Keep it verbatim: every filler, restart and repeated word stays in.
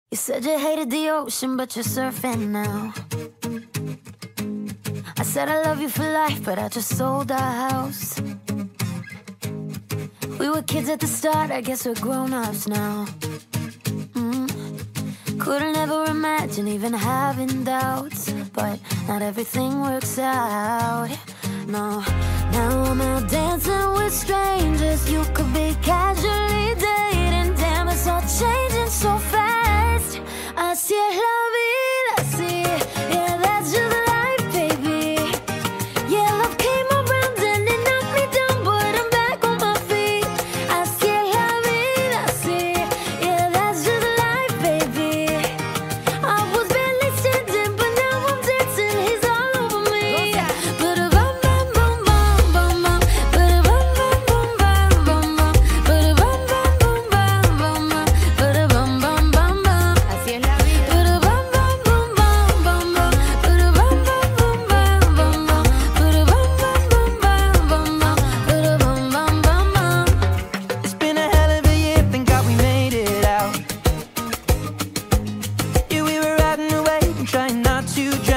You said you hated the ocean, but you're surfing now. I said I love you for life, but I just sold our house. We were kids at the start, I guess we're grown-ups now. mm. Couldn't ever imagine even having doubts, but not everything works out, no. Now I'm out dancing with strangers. You could be casually dating. Damn, it's all changing so fast. Así es la vida, así, yeah, that's just life, baby. Yeah, love came around and it knocked me down, but I'm back on my feet. Así es la vida, así, yeah, that's just life, baby. I was barely standing, but now I'm dancing, he's all over me. Ba-da-bum, bum, bum, bum, bum, bum. Ba-da-bum, bum, bum, bum, bum, bum. Ba-da-bum, bum, bum, bum, bum, bum. Ba-da-bum, bum, bum, bum. Así es la vida. Ba-da-bum, bum, bum, bum, bum, bum. Ba-da-bum, bum, bum, bum, bum, bum. Ba-da-bum, bum, bum, bum, bum, bum. Ba-da-bum, bum, bum, bum. It's been a hell of a year, thank God we made it out. Yeah, we were riding away and trying not to